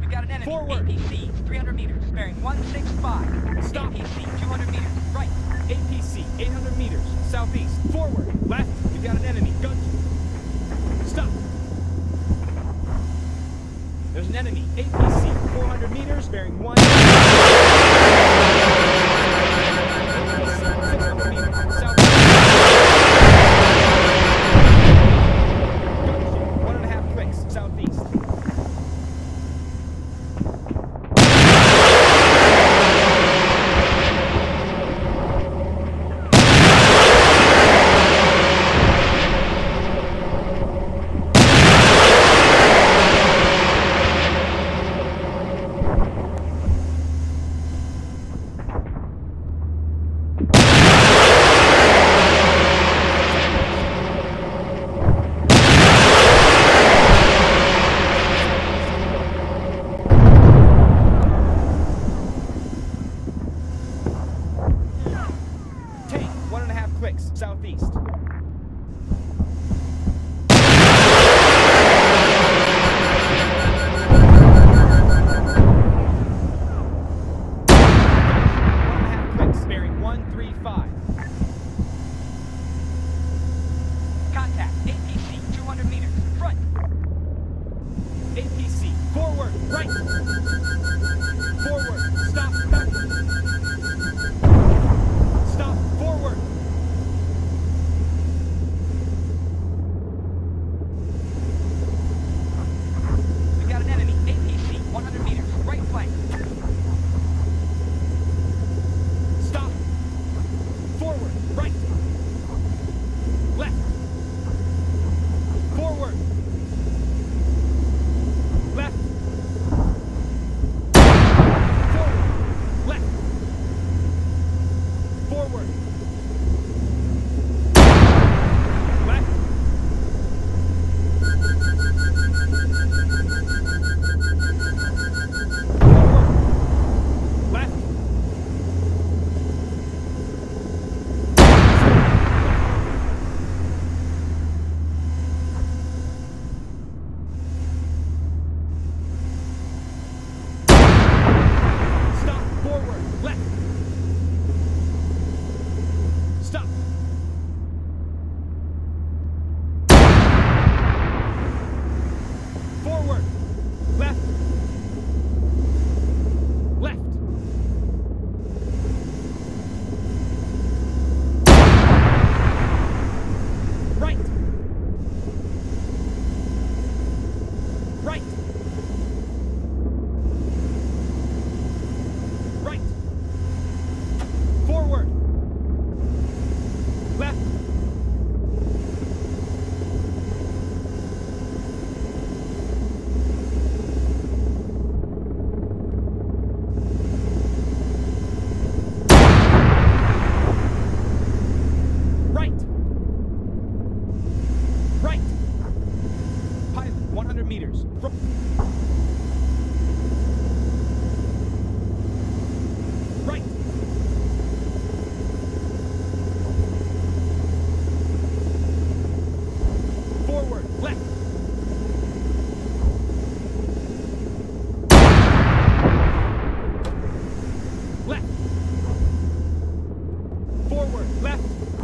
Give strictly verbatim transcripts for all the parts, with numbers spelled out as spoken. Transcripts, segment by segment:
We've got an enemy. Forward. A P C, three hundred meters, bearing one six five. Stop. A P C, two hundred meters, right. A P C, eight hundred meters, southeast. Forward. Left. We've got an enemy. Gun. Stop. There's an enemy. A P C, four hundred meters, bearing one. six hundred meters, southeast. Gunship, one and a half clicks, southeast. Southeast. Bearing one three five. Contact. A P C, two hundred meters, front. A P C, forward, right. Forward, stop, backward. Stop, forward. We've got an enemy. A P C, one hundred meters, right flank. Stop. Forward, right. Left. Forward. Left. Forward. Left. Forward. Left. Forward. Left. Stop. Forward. Left. Stop. Forward. Left. Left. Right. Right. Right. Forward. Left. Right. Right. Pilot, one hundred meters. Fro- Right. Forward. Left. Left. Forward. Left.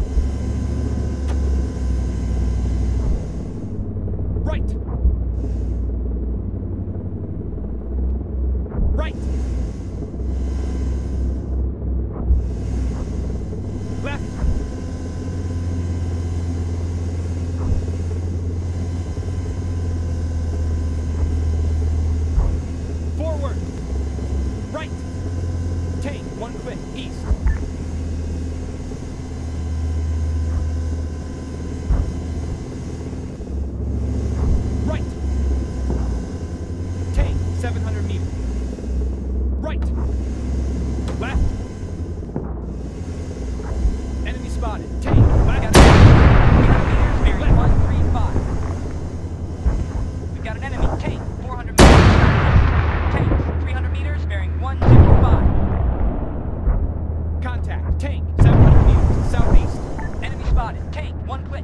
Right. Right. Left. Forward. Right. Tank, one click, east. Right. Tank, seven hundred meters. Right. Left. Enemy spotted. Tank, left. Bearing one three five. We've got an enemy. Tank, four hundred meters. Tank, three hundred meters, bearing one zero five. Contact. Tank, seven hundred meters, southeast. Enemy spotted. Tank, one click.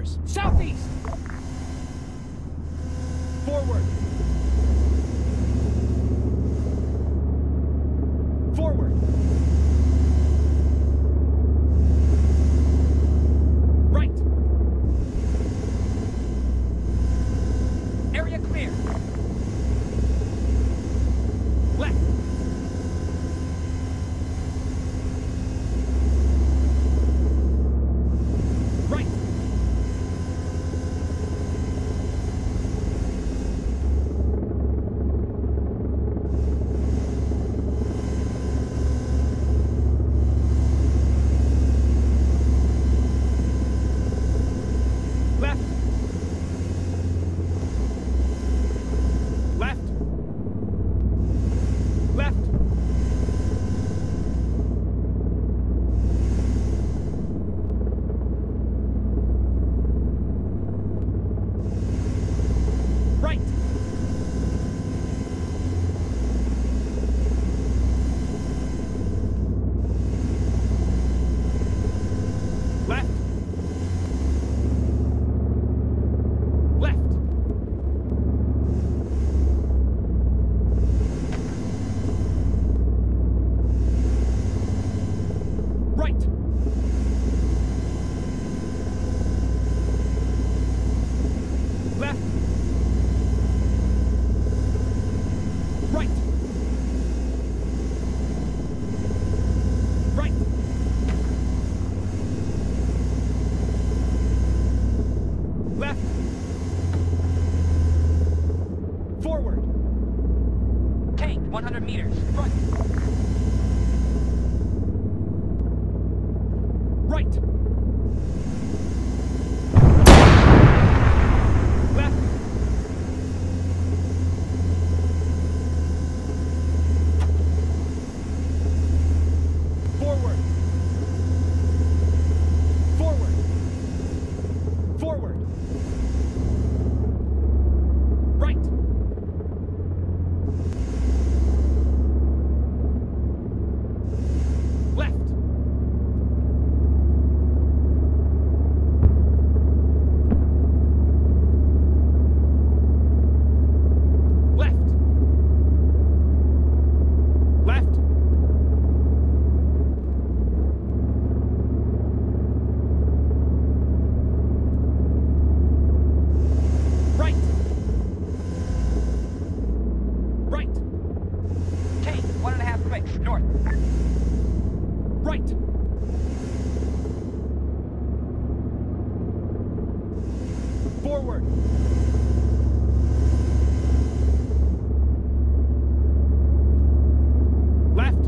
meters, southeast. Forward. Forward. Right. Area clear. Left. Right. one hundred meters. Front. Right. Left. Forward. Forward. Forward. Right. Left. Left. Left. Right. Right. Take one and a half clicks north. Right. Forward. Left.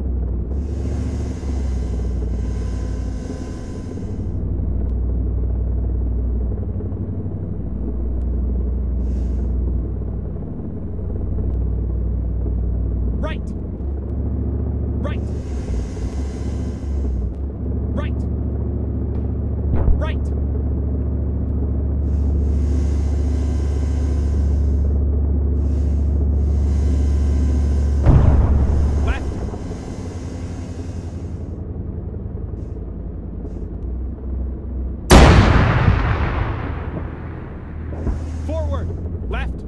Right. Right. Right. Right. Left. Forward. Left.